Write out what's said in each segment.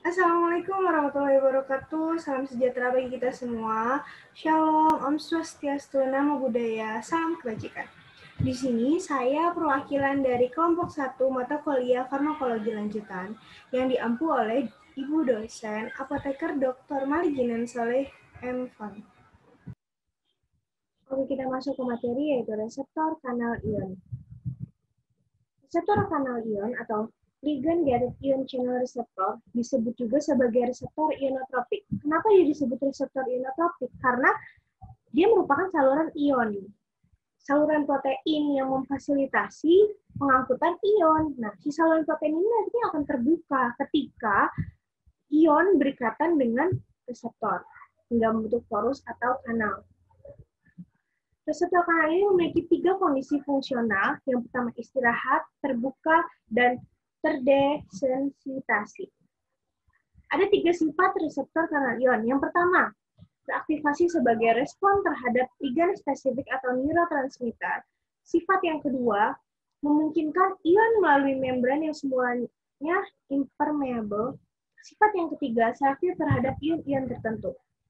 Assalamualaikum warahmatullahi wabarakatuh. Salam sejahtera bagi kita semua. Shalom, Om Swastiastu, Namo Buddhaya, salam kebajikan. Di sini saya perwakilan dari kelompok 1 mata kuliah farmakologi lanjutan yang diampu oleh Ibu dosen Apoteker Dr. Maliginan Soleh M. Fon. Oke, kita masuk ke materi yaitu reseptor kanal ion. Reseptor kanal ion atau ligand-gated ion channel receptor disebut juga sebagai reseptor ionotropik. Kenapa dia disebut reseptor ionotropik? Karena dia merupakan saluran ion. Saluran protein yang memfasilitasi pengangkutan ion. Nah, si saluran protein ini nantinya akan terbuka ketika ion berikatan dengan reseptor hingga membentuk porus atau kanal. Reseptor kanal ini memiliki 3 kondisi fungsional. Yang pertama istirahat, terbuka, dan terdesensitasi. Ada 3 sifat reseptor kanal ion. Yang pertama, beraktivasi sebagai respon terhadap ligand spesifik atau neurotransmitter. Sifat yang kedua, memungkinkan ion melalui membran yang semulanya impermeable. Sifat yang ketiga, selektif terhadap ion-ion tertentu.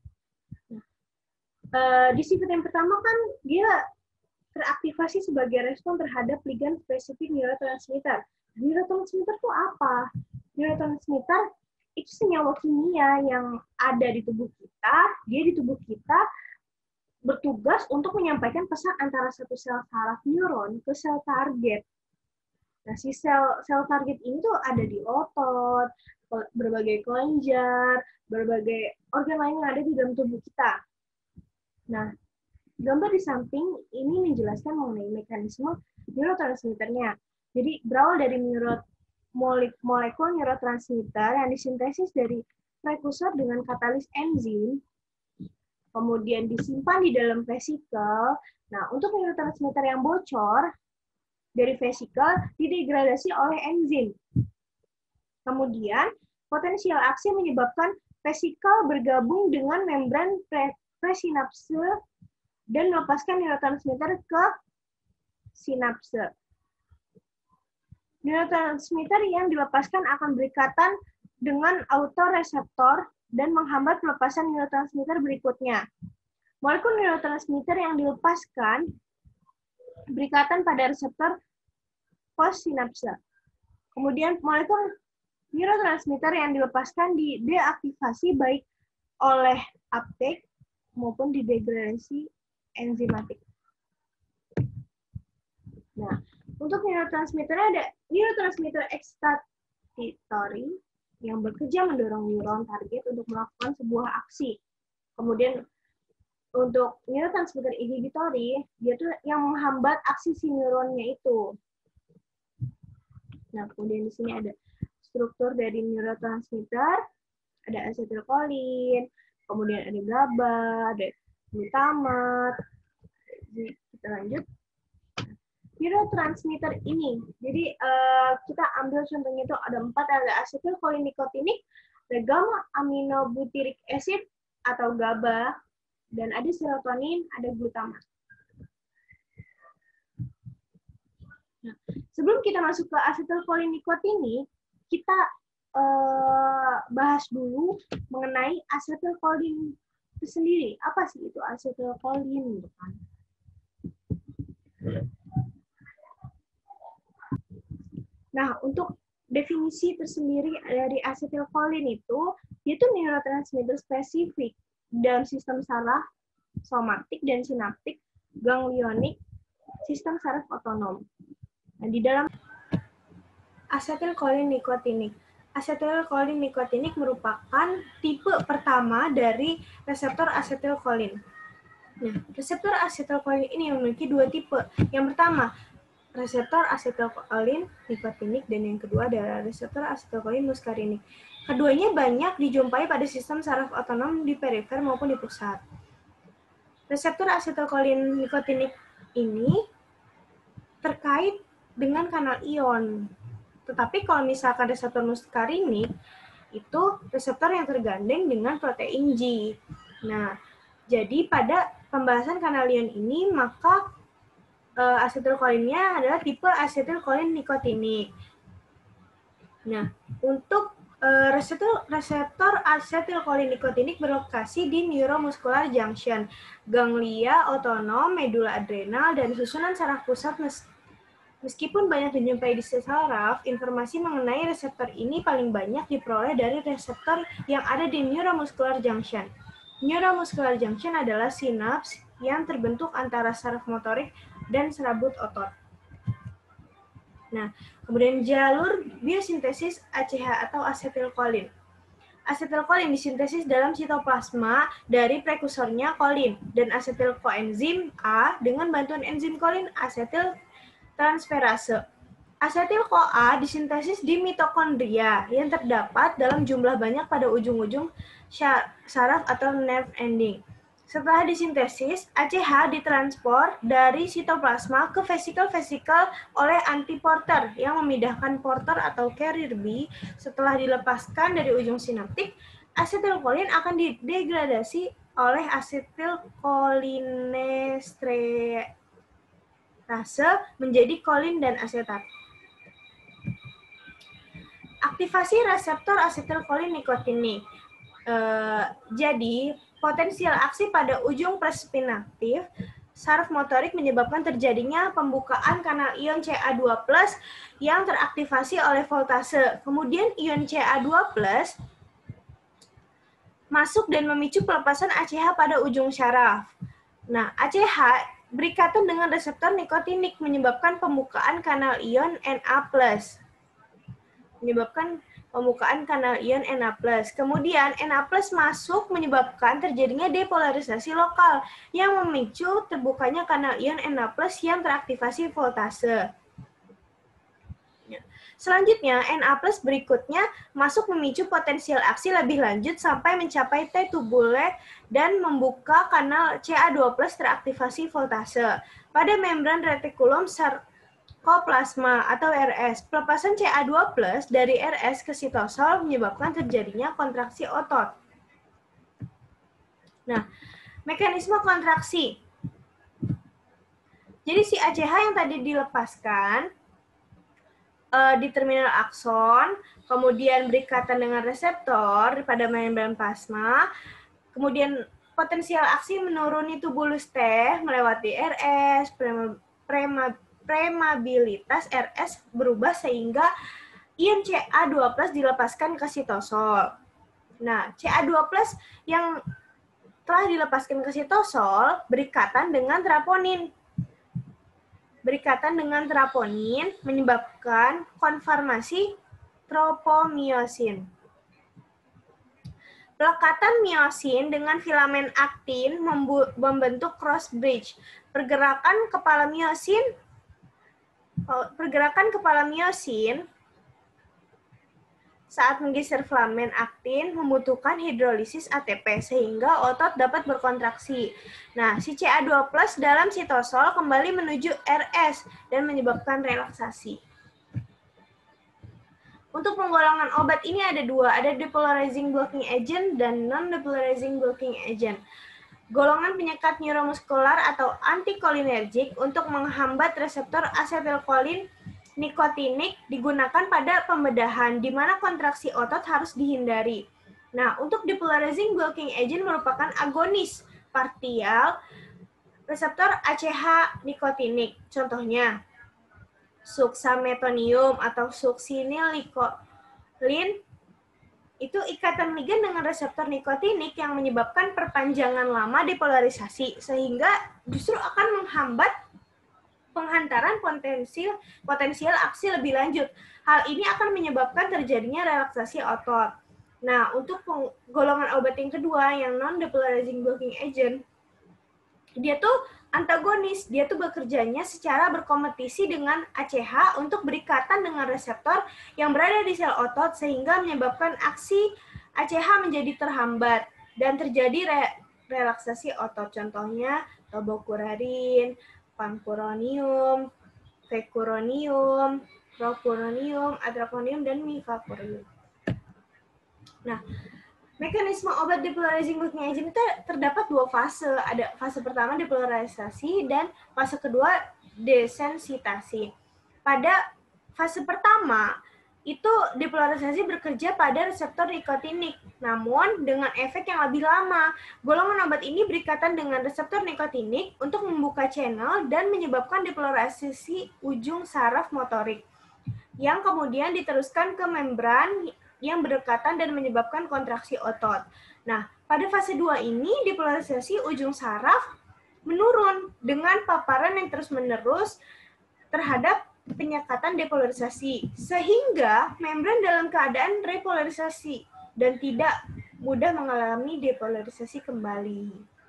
Di sifat yang pertama kan dia teraktivasi sebagai respon terhadap ligand spesifik neurotransmitter. Neurotransmitter itu apa? Neurotransmitter itu senyawa kimia yang ada di tubuh kita. Dia di tubuh kita bertugas untuk menyampaikan pesan antara satu sel saraf neuron ke sel target. Nah, si sel target ini tuh ada di otot, berbagai kelenjar, berbagai organ lain yang ada di dalam tubuh kita. Nah, gambar di samping ini menjelaskan mengenai mekanisme neurotransmitternya. Jadi berawal dari molekul neurotransmitter yang disintesis dari prekursor dengan katalis enzim, kemudian disimpan di dalam vesikel. Nah, untuk neurotransmitter yang bocor dari vesikel didegradasi oleh enzim. Kemudian potensial aksi menyebabkan vesikel bergabung dengan membran presinapse dan melepaskan neurotransmitter ke sinapse. Neurotransmitter yang dilepaskan akan berikatan dengan autoreseptor dan menghambat pelepasan neurotransmitter berikutnya. Molekul neurotransmitter yang dilepaskan berikatan pada reseptor postsinapse. Kemudian molekul neurotransmitter yang dilepaskan dideaktivasi baik oleh uptake maupun didegradasi enzimatik. Nah, untuk neurotransmitternya ada neurotransmitter excitatory yang bekerja mendorong neuron target untuk melakukan sebuah aksi. Kemudian untuk neurotransmitter inhibitory, dia tuh yang menghambat aksi si neuronnya itu. Nah, kemudian di sini ada struktur dari neurotransmitter, ada asetilkolin, kemudian ada GABA, ada glutamat. Kita lanjut. Neurotransmitter ini, jadi kita ambil contohnya itu ada 4, ada asetilkolinikotinoid, ada gamma aminobutyric acid atau GABA, dan ada serotonin, ada glutamat. Nah, sebelum kita masuk ke asetilkolinikotinoid, kita bahas dulu mengenai asetilkolin itu sendiri. Apa sih itu asetilkolin? Nah, untuk definisi tersendiri dari asetilkolin itu, dia itu neurotransmitter spesifik dalam sistem saraf somatik dan sinaptik ganglionik sistem saraf otonom. Nah, di dalam asetilkolin-nikotinik. Asetilkolin-nikotinik merupakan tipe pertama dari reseptor asetilkolin. Nah, reseptor asetilkolin ini memiliki 2 tipe. Yang pertama, reseptor asetilkolin nikotinik, dan yang kedua adalah reseptor asetilkolin muskarinik. Keduanya banyak dijumpai pada sistem saraf otonom di perifer maupun di pusat. Reseptor asetilkolin nikotinik ini terkait dengan kanal ion. Tetapi kalau misalkan reseptor muskarinik, itu reseptor yang tergandeng dengan protein G. Nah, jadi pada pembahasan kanal ion ini, maka asetilkolinnya adalah tipe asetilkolin nikotinik. Nah, untuk Reseptor asetilkolinikotinoik berlokasi di neuromuscular junction, ganglia otonom, medula adrenal, dan susunan saraf pusat. Meskipun banyak dijumpai di sel saraf, informasi mengenai reseptor ini paling banyak diperoleh dari reseptor yang ada di neuromuscular junction. Neuromuscular junction adalah sinaps yang terbentuk antara saraf motorik dan serabut otot. Nah, kemudian jalur biosintesis ACH atau asetilkolin. Asetilkolin disintesis dalam sitoplasma dari prekursornya kolin dan asetilkoenzim A dengan bantuan enzim kolin asetil transferase. Asetil-CoA disintesis di mitokondria yang terdapat dalam jumlah banyak pada ujung-ujung saraf atau nerve ending. Setelah disintesis, ACH ditransport dari sitoplasma ke vesikel-vesikel oleh antiporter yang memindahkan porter atau carrier B. Setelah dilepaskan dari ujung sinaptik, asetilkolin akan didegradasi oleh asetilkolinesterase menjadi kolin dan asetat. Aktivasi reseptor asetilkolinikotinoik. Jadi, potensial aksi pada ujung prespinatif saraf motorik menyebabkan terjadinya pembukaan kanal ion Ca2+ yang teraktivasi oleh voltase. Kemudian ion Ca2+ masuk dan memicu pelepasan ACH pada ujung syaraf. Nah, ACH berikatan dengan reseptor nikotinik menyebabkan pembukaan kanal ion Na+. Kemudian Na+ masuk menyebabkan terjadinya depolarisasi lokal yang memicu terbukanya kanal ion Na+ yang teraktivasi voltase. Selanjutnya, Na+ berikutnya masuk memicu potensial aksi lebih lanjut sampai mencapai T-tubule dan membuka kanal Ca2+ teraktivasi voltase. Pada membran retikulum sarkoplasma atau RS, pelepasan Ca2+ dari RS ke sitosol menyebabkan terjadinya kontraksi otot. Nah, mekanisme kontraksi. Jadi si ACH yang tadi dilepaskan di terminal akson, kemudian berikatan dengan reseptor pada membran plasma, kemudian potensial aksi menuruni tubulus T melewati RS, permeabilitas RS berubah sehingga ion Ca2+ dilepaskan ke sitosol. Nah, Ca2+ yang telah dilepaskan ke sitosol berikatan dengan troponin. Menyebabkan konformasi tropomiosin. Pelekatan miosin dengan filamen aktin membentuk cross bridge. Pergerakan kepala miosin saat menggeser filamen aktin membutuhkan hidrolisis ATP sehingga otot dapat berkontraksi. Nah, si Ca2+ dalam sitosol kembali menuju RS dan menyebabkan relaksasi. Untuk penggolongan obat ini ada dua, ada depolarizing blocking agent dan non-depolarizing blocking agent. Golongan penyekat neuromuskular atau antikolinergik untuk menghambat reseptor asetilkolin nikotinik digunakan pada pembedahan di mana kontraksi otot harus dihindari. Nah, untuk depolarizing blocking agent merupakan agonis partial reseptor ACH nikotinik. Contohnya, suksametonium atau succinylcholine itu ikatan ligan dengan reseptor nikotinik yang menyebabkan perpanjangan lama depolarisasi sehingga justru akan menghambat penghantaran potensial aksi lebih lanjut. Hal ini akan menyebabkan terjadinya relaksasi otot. Nah, untuk golongan obat yang kedua, yang non-depolarizing blocking agent, dia tuh antagonis. Dia tuh bekerjanya secara berkompetisi dengan ACH untuk berikatan dengan reseptor yang berada di sel otot sehingga menyebabkan aksi ACH menjadi terhambat dan terjadi relaksasi otot. Contohnya, tobokurarin, pancuronium, vecuronium, propuronium, atroponium, dan mifacurium. Nah, mekanisme obat depolarizing blocking agent itu terdapat dua fase. Ada fase pertama depolarisasi dan fase kedua desensitasi. Pada fase pertama, itu depolarisasi bekerja pada reseptor nikotinik, namun dengan efek yang lebih lama. Golongan obat ini berikatan dengan reseptor nikotinik untuk membuka channel dan menyebabkan depolarisasi ujung saraf motorik, yang kemudian diteruskan ke membran yang berdekatan dan menyebabkan kontraksi otot. Nah, pada fase 2 ini depolarisasi ujung saraf menurun dengan paparan yang terus-menerus terhadap penyekatan depolarisasi, sehingga membran dalam keadaan repolarisasi dan tidak mudah mengalami depolarisasi kembali.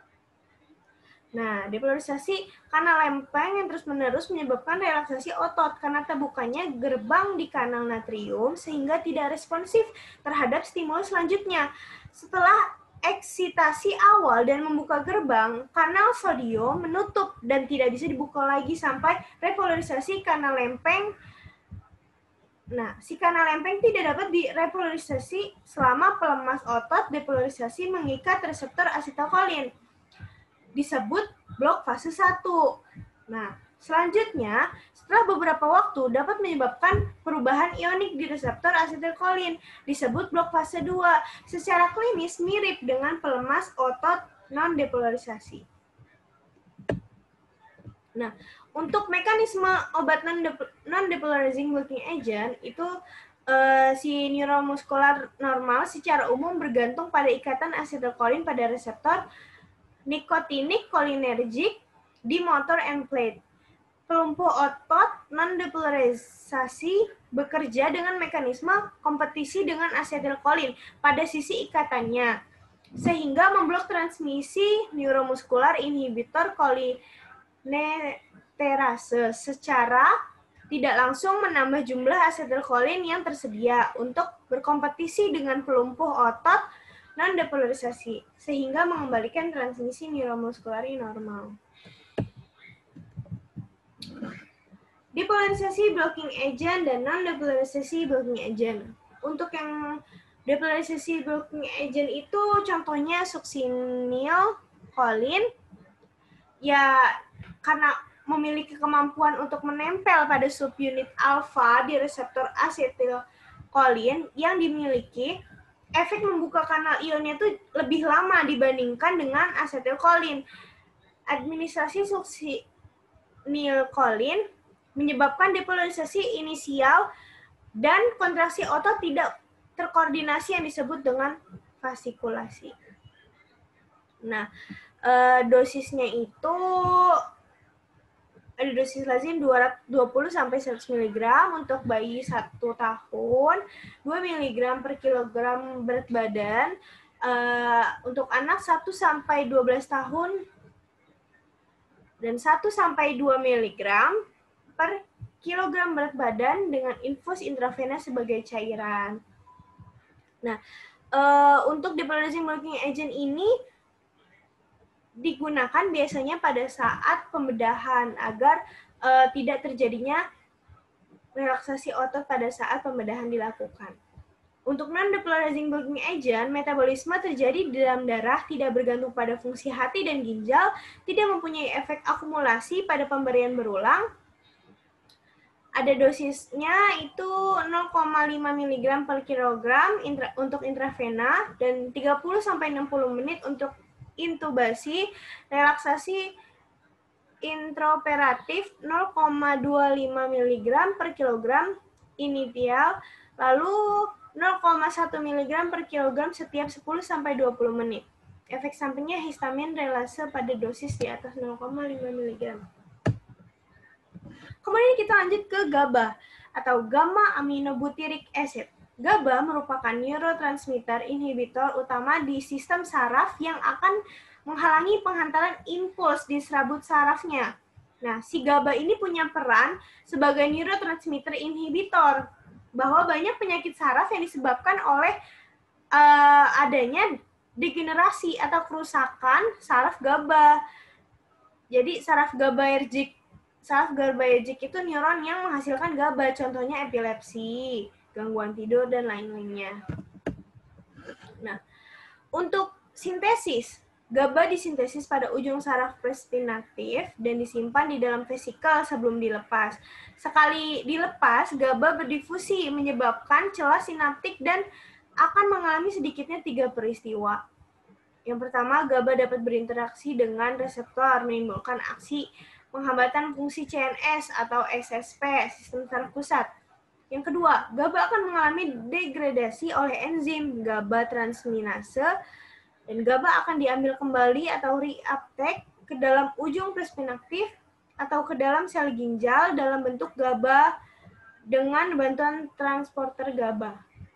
Nah, depolarisasi kanal lempeng yang terus-menerus menyebabkan relaksasi otot karena terbukanya gerbang di kanal natrium sehingga tidak responsif terhadap stimulus selanjutnya. Setelah eksitasi awal dan membuka gerbang, kanal sodium menutup dan tidak bisa dibuka lagi sampai repolarisasi kanal lempeng. Nah, si kanal lempeng tidak dapat direpolarisasi selama pelemas otot depolarisasi mengikat reseptor asetilkolin. Disebut blok fase 1. Nah, selanjutnya, setelah beberapa waktu dapat menyebabkan perubahan ionik di reseptor asetilkolin, disebut blok fase 2. Secara klinis mirip dengan pelemas otot non-depolarisasi. Nah, untuk mekanisme obat non-depolarizing blocking agent itu si neuromuskular normal secara umum bergantung pada ikatan asetilkolin pada reseptor nikotinik kolinergik di motor end plate. Pelumpuh otot non-depolarisasi bekerja dengan mekanisme kompetisi dengan asetilkolin pada sisi ikatannya, sehingga memblok transmisi neuromuskular inhibitor kolinesterase secara tidak langsung menambah jumlah asetilkolin yang tersedia untuk berkompetisi dengan pelumpuh otot non-depolarisasi, sehingga mengembalikan transmisi neuromuskular normal. Depolarisasi blocking agent dan non-depolarisasi blocking agent. Untuk yang depolarisasi blocking agent itu contohnya succinylcholine, ya karena memiliki kemampuan untuk menempel pada subunit alfa di reseptor asetilkolin yang dimiliki, efek membuka kanal ionnya itu lebih lama dibandingkan dengan asetilkolin. Administrasi succinylcholine menyebabkan depolarisasi inisial dan kontraksi otot tidak terkoordinasi yang disebut dengan fasikulasi. Nah, dosisnya itu ada dosis lazim 20 sampai 100 mg untuk bayi 1 tahun, 2 mg per kilogram berat badan, untuk anak 1 sampai 12 tahun dan 1 sampai 2 mg per kilogram berat badan dengan infus intravena sebagai cairan. Nah, untuk depolarizing blocking agent ini digunakan biasanya pada saat pembedahan agar tidak terjadinya relaksasi otot pada saat pembedahan dilakukan. Untuk non-depolarizing blocking agent, metabolisme terjadi di dalam darah, tidak bergantung pada fungsi hati dan ginjal, tidak mempunyai efek akumulasi pada pemberian berulang. Ada dosisnya itu 0,5 mg per kilogram untuk intravena dan 30-60 menit untuk intubasi. Relaksasi intraoperatif 0,25 mg per kilogram initial, lalu 0,1 mg per kilogram setiap 10-20 menit. Efek sampingnya histamin relase pada dosis di atas 0,5 mg. Kemudian kita lanjut ke GABA atau gamma aminobutyric acid. GABA merupakan neurotransmitter inhibitor utama di sistem saraf yang akan menghalangi penghantaran impuls di serabut sarafnya. Nah, si GABA ini punya peran sebagai neurotransmitter inhibitor, bahwa banyak penyakit saraf yang disebabkan oleh adanya degenerasi atau kerusakan saraf GABA. Jadi saraf GABAergic itu neuron yang menghasilkan GABA, contohnya epilepsi, gangguan tidur, dan lain-lainnya. Nah, untuk sintesis GABA disintesis pada ujung saraf prespinatif dan disimpan di dalam vesikel sebelum dilepas. Sekali dilepas, GABA berdifusi menyebabkan celah sinaptik dan akan mengalami sedikitnya 3 peristiwa. Yang pertama, GABA dapat berinteraksi dengan reseptor, menimbulkan aksi penghambatan fungsi CNS atau SSP, sistem saraf pusat. Yang kedua, GABA akan mengalami degradasi oleh enzim GABA transminase, dan GABA akan diambil kembali atau reuptake ke dalam ujung prespinatif atau ke dalam sel ginjal dalam bentuk GABA dengan bantuan transporter GABA.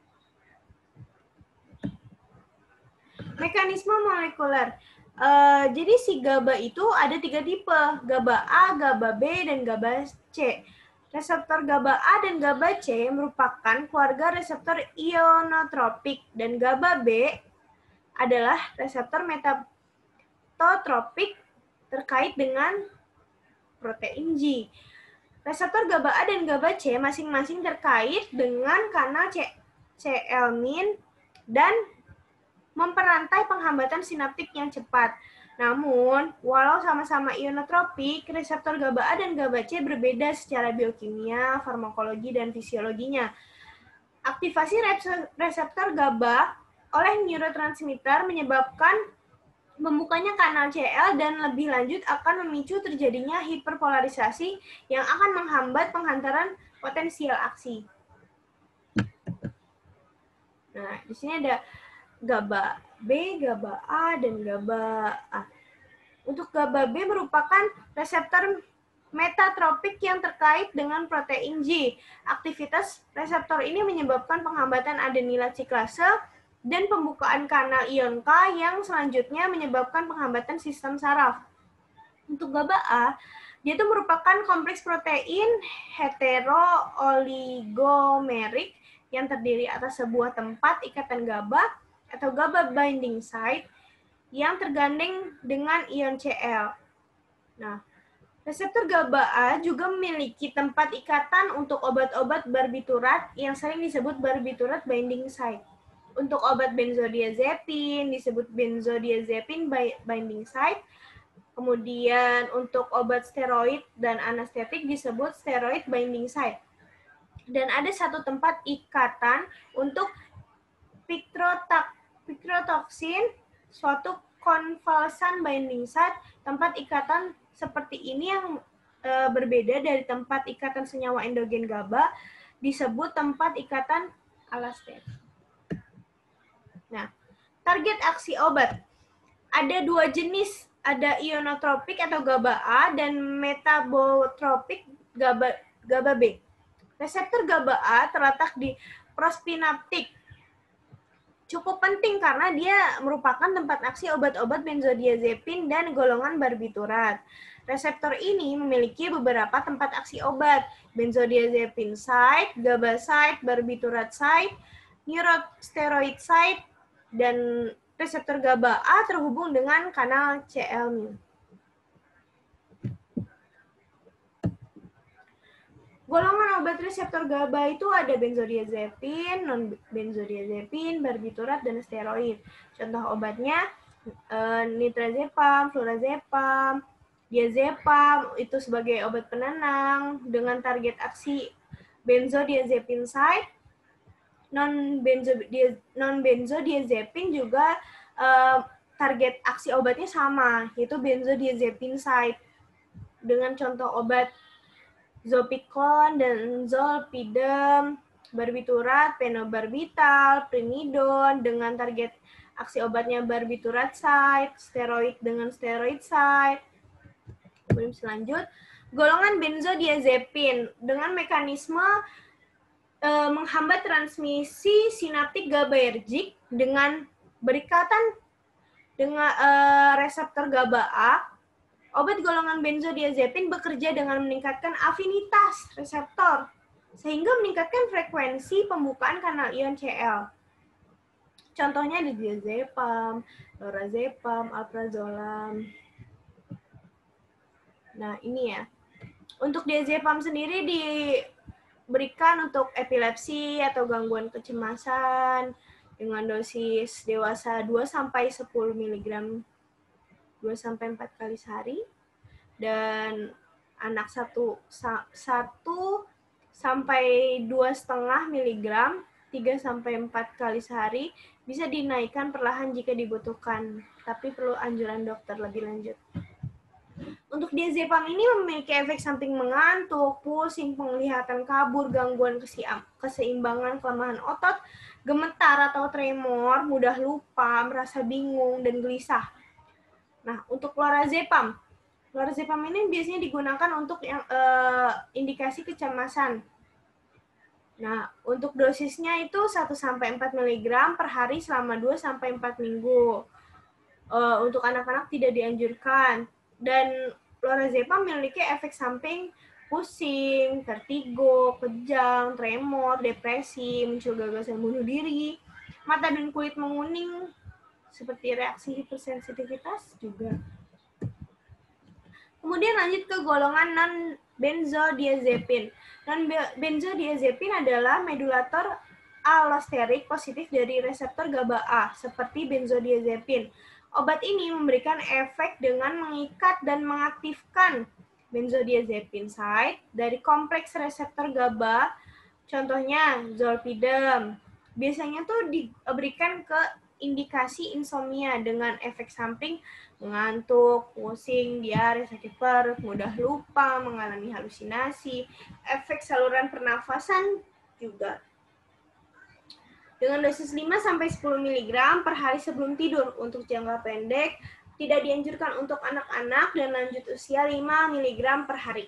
Mekanisme molekuler. Jadi si GABA itu ada 3 tipe, GABA A, GABA B, dan GABA C. Reseptor GABA A dan GABA C merupakan keluarga reseptor ionotropik, dan GABA B adalah reseptor metatotropik terkait dengan protein G. Reseptor GABA A dan GABA C masing-masing terkait dengan kanal CL-min dan memperantai penghambatan sinaptik yang cepat. Namun, walau sama-sama ionotropik, reseptor GABA A dan GABA C berbeda secara biokimia, farmakologi, dan fisiologinya. Aktivasi reseptor GABA oleh neurotransmitter menyebabkan membukanya kanal CL dan lebih lanjut akan memicu terjadinya hiperpolarisasi yang akan menghambat penghantaran potensial aksi. Nah, di sini ada GABA B, GABA A, dan GABA A. Untuk GABA B merupakan reseptor metatropik yang terkait dengan protein G. Aktivitas reseptor ini menyebabkan penghambatan adenilat siklase dan pembukaan kanal ion K yang selanjutnya menyebabkan penghambatan sistem saraf. Untuk GABA A, dia itu merupakan kompleks protein hetero-oligomerik yang terdiri atas sebuah tempat ikatan GABA atau GABA binding site yang tergandeng dengan ion Cl. Nah, reseptor GABA A juga memiliki tempat ikatan untuk obat-obat barbiturat yang sering disebut barbiturat binding site. Untuk obat benzodiazepin disebut benzodiazepin binding site. Kemudian untuk obat steroid dan anestetik disebut steroid binding site. Dan ada satu tempat ikatan untuk pikrotoksin, suatu konvalsan binding site. Tempat ikatan seperti ini yang berbeda dari tempat ikatan senyawa endogen GABA disebut tempat ikatan allosterik. Nah, target aksi obat. Ada 2 jenis, ada ionotropik atau GABA A dan metabotropik GABA B. Reseptor GABA A terletak di prospinaptik. Cukup penting karena dia merupakan tempat aksi obat-obat benzodiazepin dan golongan barbiturat. Reseptor ini memiliki beberapa tempat aksi obat, benzodiazepin site, GABA site, barbiturat site, neurosteroid site, dan reseptor GABA A terhubung dengan kanal CL-min. Golongan obat reseptor GABA itu ada benzodiazepin, non-benzodiazepin, barbiturat, dan steroid. Contoh obatnya nitrazepam, flurazepam, diazepam itu sebagai obat penenang dengan target aksi benzodiazepin site. Non-benzodiazepin juga target aksi obatnya sama, yaitu benzodiazepin site. Dengan contoh obat Zopicon dan Zolpidem, barbiturat, phenobarbital, primidon dengan target aksi obatnya barbiturat site, steroid dengan steroid site. Kemudian selanjut, golongan benzodiazepin dengan mekanisme menghambat transmisi sinaptik GABAergic dengan berikatan dengan reseptor GABA A. Obat golongan benzodiazepin bekerja dengan meningkatkan afinitas reseptor sehingga meningkatkan frekuensi pembukaan kanal ion Cl. Contohnya ada diazepam, lorazepam, alprazolam. Nah, ini ya. Untuk diazepam sendiri diberikan untuk epilepsi atau gangguan kecemasan dengan dosis dewasa 2-10 mg 2-4 kali sehari, dan anak 1 sampai 2,5 miligram 3-4 kali sehari bisa dinaikkan perlahan jika dibutuhkan, tapi perlu anjuran dokter lebih lanjut. Untuk diazepam ini memiliki efek samping mengantuk, pusing, penglihatan kabur, gangguan keseimbangan, kelemahan otot, gemetar atau tremor, mudah lupa, merasa bingung, dan gelisah. Nah, untuk lorazepam ini biasanya digunakan untuk indikasi kecemasan. Nah, untuk dosisnya itu 1-4 mg per hari selama 2-4 minggu. Untuk anak-anak tidak dianjurkan. Dan lorazepam memiliki efek samping pusing, vertigo, kejang, tremor, depresi, muncul gagasan bunuh diri, mata dan kulit menguning, seperti reaksi hipersensitivitas juga. Kemudian lanjut ke golongan non-benzodiazepin. Non-benzodiazepin adalah modulator allosterik positif dari reseptor GABA A, seperti benzodiazepin. Obat ini memberikan efek dengan mengikat dan mengaktifkan benzodiazepin site dari kompleks reseptor GABA, contohnya zolpidem. Biasanya tuh diberikan ke indikasi insomnia dengan efek samping mengantuk, pusing, diare, sakit perut, mudah lupa, mengalami halusinasi, efek saluran pernafasan juga. Dengan dosis 5-10 mg per hari sebelum tidur. Untuk jangka pendek, tidak dianjurkan untuk anak-anak dan lanjut usia 5 mg per hari.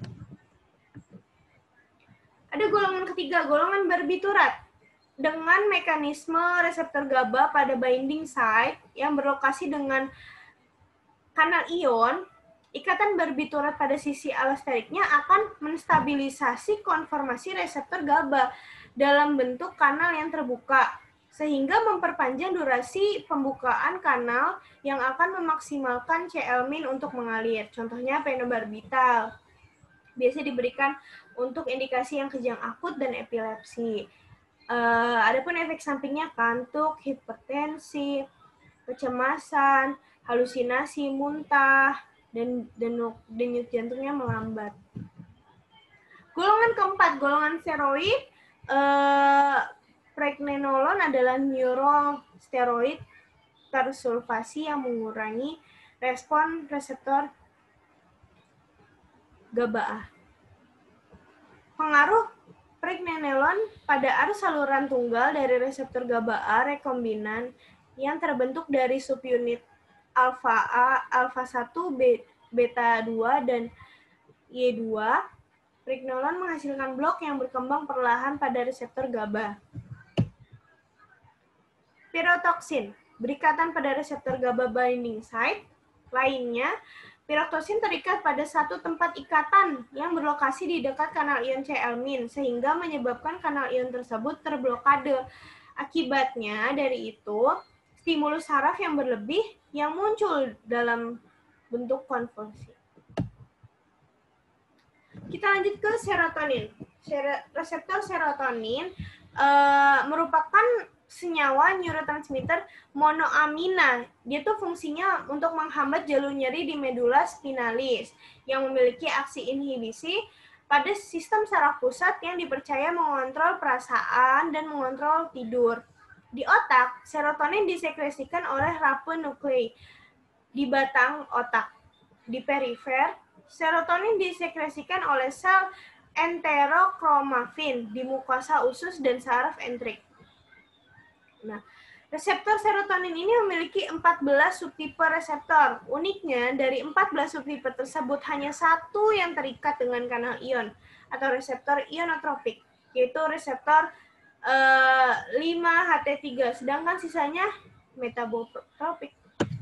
Ada golongan ketiga, golongan barbiturat. Dengan mekanisme reseptor GABA pada binding site yang berlokasi dengan kanal ion, ikatan barbiturat pada sisi allosteriknya akan menstabilisasi konformasi reseptor GABA dalam bentuk kanal yang terbuka, sehingga memperpanjang durasi pembukaan kanal yang akan memaksimalkan C-L-min untuk mengalir. Contohnya phenobarbital. Biasa diberikan untuk indikasi yang kejang akut dan epilepsi. Adapun efek sampingnya kantuk, hipertensi, kecemasan, halusinasi, muntah, dan denyut jantungnya melambat. Golongan keempat, golongan steroid. Pregnenolon adalah neurosteroid tersulfasi yang mengurangi respon reseptor GABA A. Pengaruh pregnenolon pada arus saluran tunggal dari reseptor GABA A rekombinan yang terbentuk dari subunit alfa A, alfa 1, beta 2, dan Y2, pregnenolon menghasilkan blok yang berkembang perlahan pada reseptor GABA. Pirotoksin, berikatan pada reseptor GABA binding site. Lainnya, pirotoksin terikat pada satu tempat ikatan yang berlokasi di dekat kanal ion C-L-min, sehingga menyebabkan kanal ion tersebut terblokade. Akibatnya dari itu, stimulus saraf yang berlebih yang muncul dalam bentuk konvulsi. Kita lanjut ke serotonin. Reseptor serotonin merupakan senyawa neurotransmitter monoamina. Dia tuh fungsinya untuk menghambat jalur nyeri di medula spinalis yang memiliki aksi inhibisi pada sistem saraf pusat yang dipercaya mengontrol perasaan dan mengontrol tidur. Di otak, serotonin disekresikan oleh rape nuklei di batang otak. Di perifer, serotonin disekresikan oleh sel enterokromafin di mukosa usus dan saraf entrik. Nah, reseptor serotonin ini memiliki 14 subtipe reseptor. Uniknya, dari 14 subtipe tersebut hanya satu yang terikat dengan kanal ion atau reseptor ionotropik, yaitu reseptor 5-HT3, sedangkan sisanya metabotropik.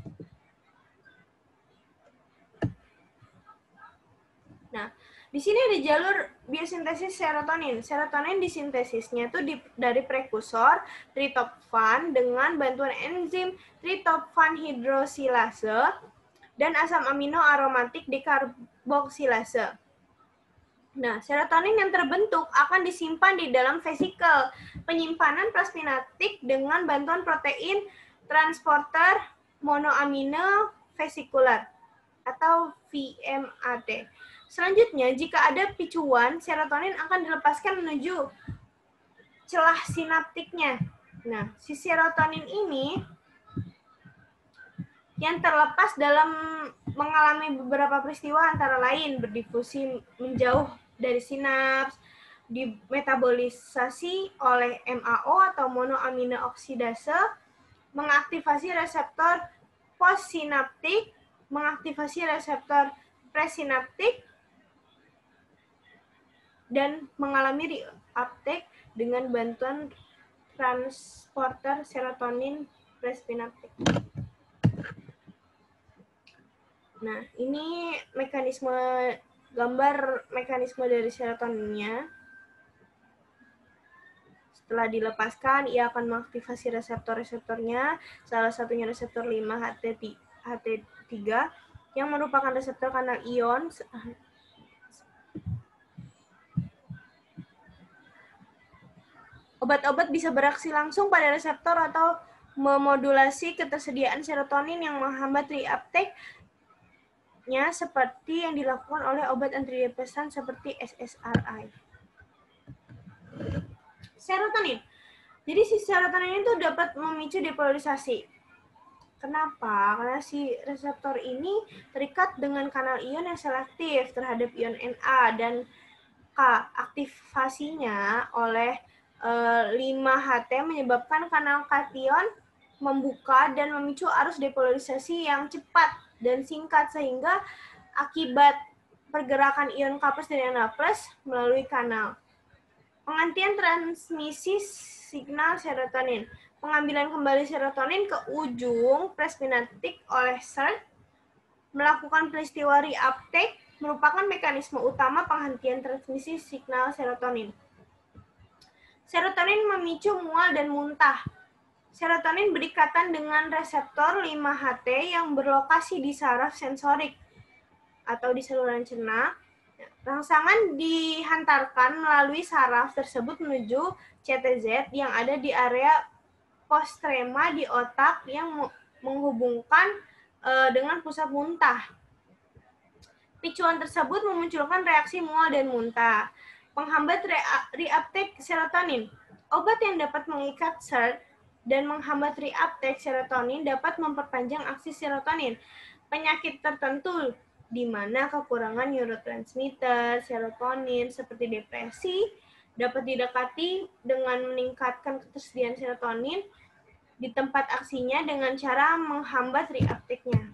Nah, di sini ada jalur biosintesis serotonin. Serotonin disintesisnya itu dari prekursor tritophan dengan bantuan enzim tritophan hidrosilase dan asam amino aromatik dekarboksilase. Nah, serotonin yang terbentuk akan disimpan di dalam vesikel penyimpanan plasminatik dengan bantuan protein transporter monoamino vesikular atau VMAT. Selanjutnya, jika ada picuan, serotonin akan dilepaskan menuju celah sinaptiknya. Nah, si serotonin ini yang terlepas dalam mengalami beberapa peristiwa antara lain berdifusi menjauh dari sinaps, dimetabolisasi oleh MAO atau monoamino oksidase, mengaktifasi reseptor postsinaptik, mengaktifasi reseptor presinaptik, dan mengalami reuptake dengan bantuan transporter serotonin presinaptik. Nah, ini gambar mekanisme dari serotoninnya. Setelah dilepaskan, ia akan mengaktifasi reseptor-reseptornya, salah satunya reseptor 5-HT3, yang merupakan reseptor kanal ion. Obat-obat bisa beraksi langsung pada reseptor atau memodulasi ketersediaan serotonin yang menghambat reuptake-nya seperti yang dilakukan oleh obat antidepresan seperti SSRI. Serotonin. Jadi si serotonin itu dapat memicu depolarisasi. Kenapa? Karena si reseptor ini terikat dengan kanal ion yang selektif terhadap ion Na dan K. Aktivasinya oleh 5-HT menyebabkan kanal kation membuka dan memicu arus depolarisasi yang cepat dan singkat sehingga akibat pergerakan ion K+ dan Na+ melalui kanal. Penghentian transmisi signal serotonin. Pengambilan kembali serotonin ke ujung presinaptik oleh SERT melakukan peristiwa reuptake merupakan mekanisme utama penghentian transmisi signal serotonin. Serotonin memicu mual dan muntah. Serotonin berikatan dengan reseptor 5-HT yang berlokasi di saraf sensorik atau di saluran cerna. Rangsangan dihantarkan melalui saraf tersebut menuju CTZ yang ada di area postrema di otak yang menghubungkan dengan pusat muntah. Picuan tersebut memunculkan reaksi mual dan muntah. Penghambat reuptake serotonin. Obat yang dapat mengikat SERT dan menghambat reuptake serotonin dapat memperpanjang aksi serotonin. Penyakit tertentu di mana kekurangan neurotransmitter serotonin seperti depresi dapat didekati dengan meningkatkan ketersediaan serotonin di tempat aksinya dengan cara menghambat reuptake-nya.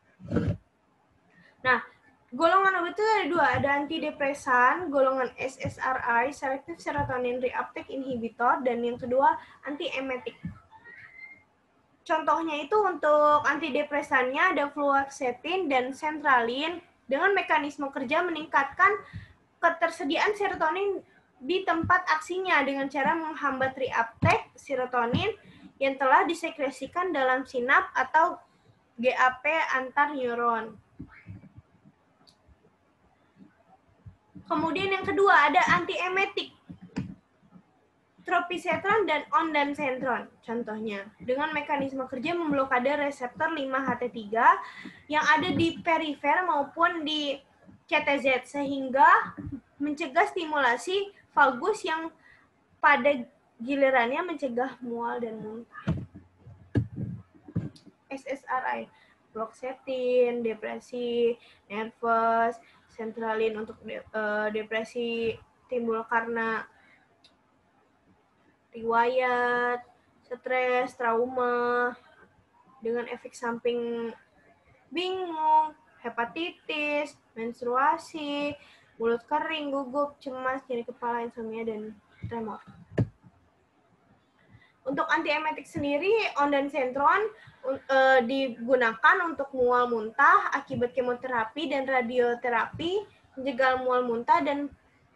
Nah, golongan obat itu ada dua, ada antidepresan, golongan SSRI, selective serotonin reuptake inhibitor, dan yang kedua antiemetik. Contohnya itu untuk antidepresannya ada fluoxetine dan sertralin dengan mekanisme kerja meningkatkan ketersediaan serotonin di tempat aksinya dengan cara menghambat reuptake serotonin yang telah disekresikan dalam sinap atau GAP antar neuron. Kemudian yang kedua ada antiemetik. Tropisetron dan ondansetron contohnya dengan mekanisme kerja memblokade reseptor 5-HT3 yang ada di perifer maupun di CTZ sehingga mencegah stimulasi vagus yang pada gilirannya mencegah mual dan muntah. SSRI, fluoxetine, depresi nervous, sertralin untuk depresi timbul karena riwayat, stres, trauma, dengan efek samping bingung, hepatitis, menstruasi, mulut kering, gugup, cemas, nyeri kepala, insomnia, dan tremor. Untuk antiemetik sendiri, ondansetron digunakan untuk mual muntah akibat kemoterapi dan radioterapi, menjegal mual muntah dan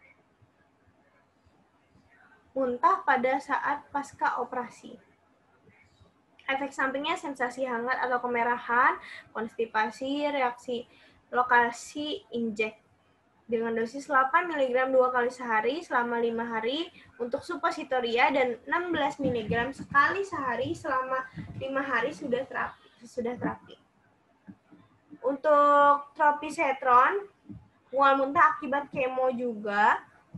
muntah pada saat pasca operasi. Efek sampingnya sensasi hangat atau kemerahan, konstipasi, reaksi lokasi injek. Dengan dosis 8 mg 2 kali sehari selama 5 hari untuk suppositoria dan 16 mg sekali sehari selama 5 hari sudah terapi. Untuk tropisetron, mual muntah akibat kemo juga,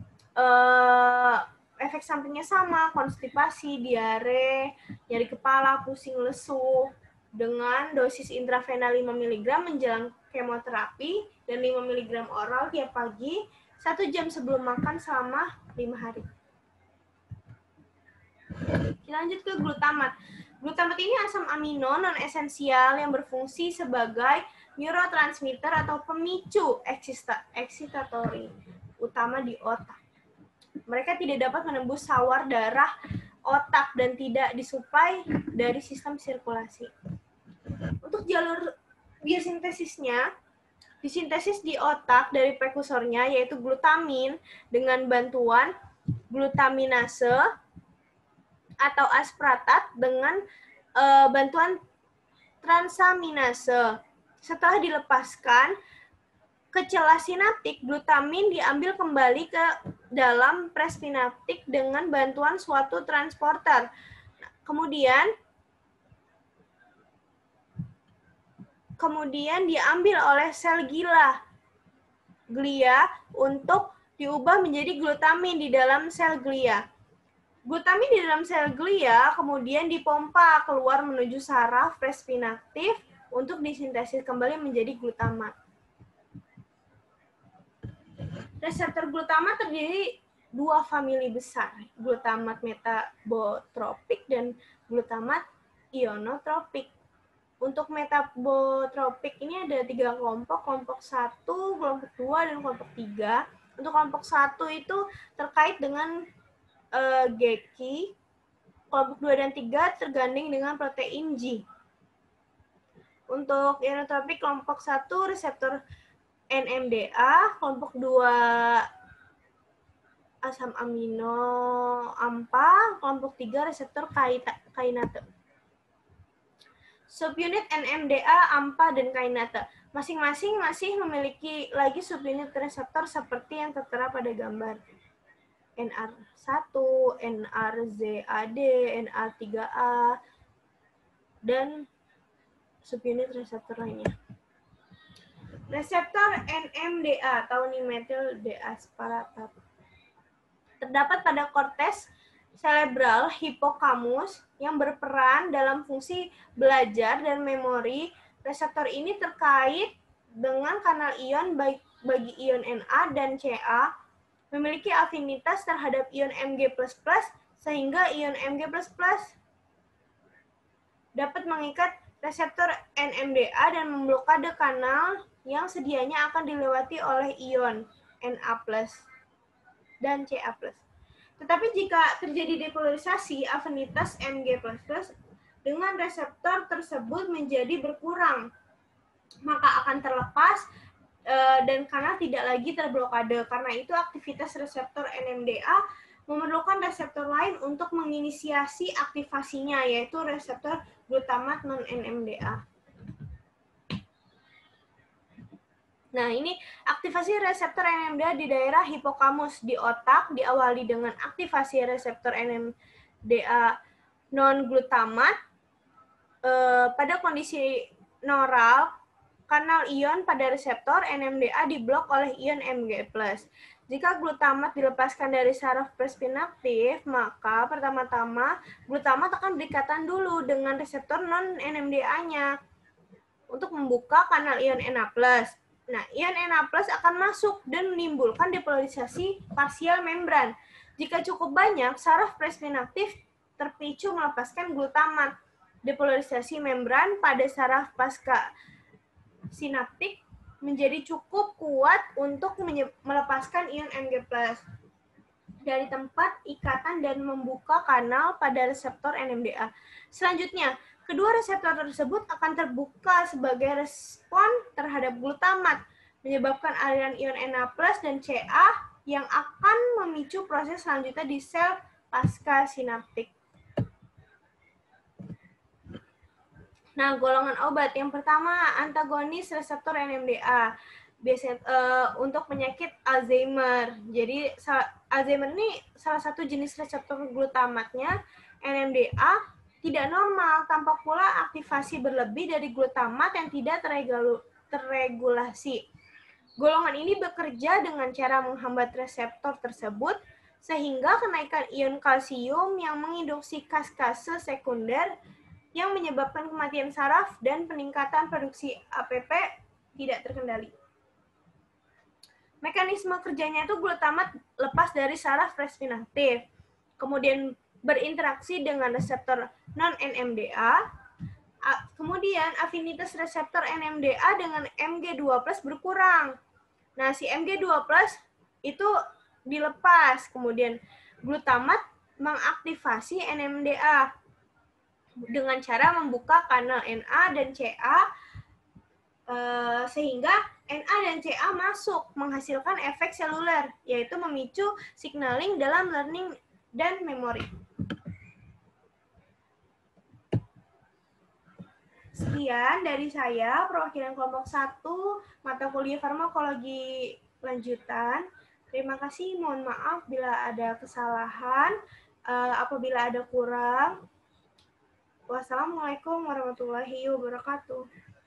efek sampingnya sama, konstipasi, diare, nyeri kepala, pusing, lesu, dengan dosis intravena 5 mg menjelang kemoterapi dan 5 mg oral tiap pagi 1 jam sebelum makan selama 5 hari. Lanjut ke glutamat. Glutamat ini asam amino non-esensial yang berfungsi sebagai neurotransmitter atau pemicu eksitatori utama di otak. Mereka tidak dapat menembus sawar darah otak dan tidak disuplai dari sistem sirkulasi. Untuk jalur biosintesisnya, disintesis di otak dari prekursornya yaitu glutamin dengan bantuan glutaminase atau aspartat dengan bantuan transaminase. Setelah dilepaskan ke celah sinaptik, glutamin diambil kembali ke dalam presinaptik dengan bantuan suatu transporter. Kemudian diambil oleh sel glia untuk diubah menjadi glutamin di dalam sel glia. Glutamin di dalam sel glia kemudian dipompa keluar menuju saraf presinaptif untuk disintesis kembali menjadi glutamat. Reseptor glutamat terdiri 2 famili besar, glutamat metabotropik dan glutamat ionotropik. Untuk metabotropik ini ada 3 kelompok, kelompok 1, kelompok 2, dan kelompok 3. Untuk kelompok 1 itu terkait dengan GQ, kelompok 2 dan 3 tergandeng dengan protein G. Untuk ionotropik kelompok 1 reseptor NMDA, kelompok 2 asam amino AMPA, kelompok 3 reseptor kainate. Subunit NMDA, AMPA, dan kainate. Masing-masing masih memiliki lagi subunit reseptor seperti yang tertera pada gambar. NR1, NRZAD, NR3A, dan subunit reseptor lainnya. Reseptor NMDA atau nimetil deaspartat terdapat pada korteks cerebral hipokamus yang berperan dalam fungsi belajar dan memori. Reseptor ini terkait dengan kanal ion bagi ion Na dan Ca, memiliki afinitas terhadap ion Mg++, sehingga ion Mg++ dapat mengikat reseptor NMDA dan memblokade kanal yang sedianya akan dilewati oleh ion Na+ dan Ca+. Tetapi jika terjadi depolarisasi, afinitas Mg++ dengan reseptor tersebut menjadi berkurang, maka akan terlepas dan kanal tidak lagi terblokade. Karena itu aktivitas reseptor NMDA memerlukan reseptor lain untuk menginisiasi aktivasinya, yaitu reseptor glutamat non-NMDA. Nah, ini aktivasi reseptor NMDA di daerah hipokamus di otak diawali dengan aktivasi reseptor NMDA non-glutamat. Pada kondisi neural, kanal ion pada reseptor NMDA diblok oleh ion Mg+. Jika glutamat dilepaskan dari saraf presinaptif, maka pertama-tama glutamat akan berikatan dulu dengan reseptor non-NMDA-nya untuk membuka kanal ion Na+. Nah, ion Na+ akan masuk dan menimbulkan depolarisasi parsial membran. Jika cukup banyak, saraf presinaptif terpicu melepaskan glutamat. Depolarisasi membran pada saraf pasca sinaptik menjadi cukup kuat untuk melepaskan ion Mg+ dari tempat ikatan dan membuka kanal pada reseptor NMDA. Selanjutnya, kedua reseptor tersebut akan terbuka sebagai respon terhadap glutamat, menyebabkan aliran ion Na+ dan Ca yang akan memicu proses selanjutnya di sel pasca sinaptik. Nah, golongan obat. Yang pertama, antagonis reseptor NMDA. Biasanya untuk penyakit Alzheimer. Jadi, Alzheimer ini salah satu jenis reseptor glutamatnya, NMDA, tidak normal. Tampak pula aktivasi berlebih dari glutamat yang tidak terregulasi. Golongan ini bekerja dengan cara menghambat reseptor tersebut, sehingga kenaikan ion kalsium yang menginduksi kaskase sekunder yang menyebabkan kematian saraf dan peningkatan produksi APP tidak terkendali. Mekanisme kerjanya itu glutamat lepas dari saraf respiratif, kemudian berinteraksi dengan reseptor non-NMDA, kemudian afinitas reseptor NMDA dengan Mg2+ berkurang. Nah, si Mg2+ itu dilepas, kemudian glutamat mengaktifasi NMDA dengan cara membuka kanal Na dan Ca, sehingga Na dan Ca masuk menghasilkan efek seluler, yaitu memicu signaling dalam learning dan memori. Sekian dari saya, perwakilan kelompok 1, mata kuliah farmakologi lanjutan. Terima kasih, mohon maaf bila ada kesalahan, apabila ada kurang. Wassalamualaikum warahmatullahi wabarakatuh.